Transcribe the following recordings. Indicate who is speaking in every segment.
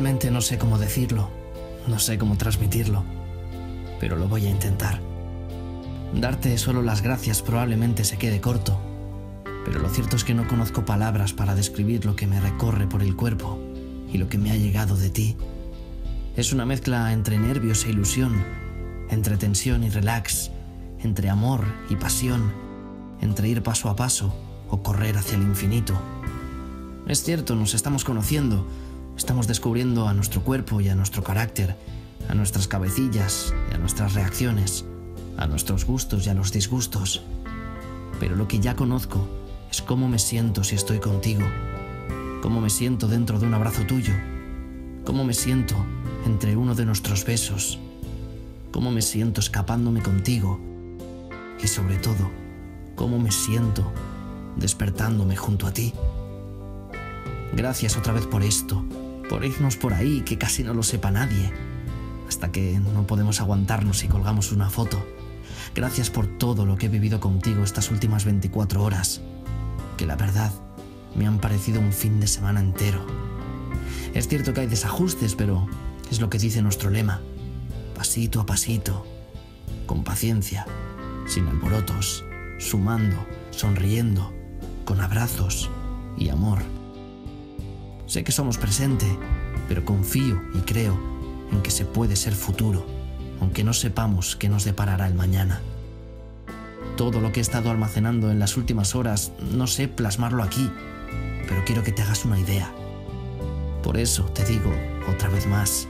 Speaker 1: Realmente no sé cómo decirlo, no sé cómo transmitirlo, pero lo voy a intentar. Darte solo las gracias probablemente se quede corto, pero lo cierto es que no conozco palabras para describir lo que me recorre por el cuerpo y lo que me ha llegado de ti. Es una mezcla entre nervios e ilusión, entre tensión y relax, entre amor y pasión, entre ir paso a paso o correr hacia el infinito. Es cierto, nos estamos conociendo, estamos descubriendo a nuestro cuerpo y a nuestro carácter, a nuestras cabecillas y a nuestras reacciones, a nuestros gustos y a los disgustos. Pero lo que ya conozco es cómo me siento si estoy contigo, cómo me siento dentro de un abrazo tuyo, cómo me siento entre uno de nuestros besos, cómo me siento escapándome contigo y sobre todo, cómo me siento despertándome junto a ti. Gracias otra vez por esto, por irnos por ahí que casi no lo sepa nadie, hasta que no podemos aguantarnos y colgamos una foto. Gracias por todo lo que he vivido contigo estas últimas 24 horas, que la verdad me han parecido un fin de semana entero. Es cierto que hay desajustes, pero es lo que dice nuestro lema, pasito a pasito, con paciencia, sin alborotos, sumando, sonriendo, con abrazos y amor. Sé que somos presente, pero confío y creo en que se puede ser futuro, aunque no sepamos qué nos deparará el mañana. Todo lo que he estado almacenando en las últimas horas no sé plasmarlo aquí, pero quiero que te hagas una idea. Por eso te digo otra vez más,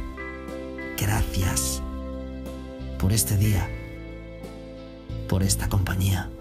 Speaker 1: gracias por este día, por esta compañía.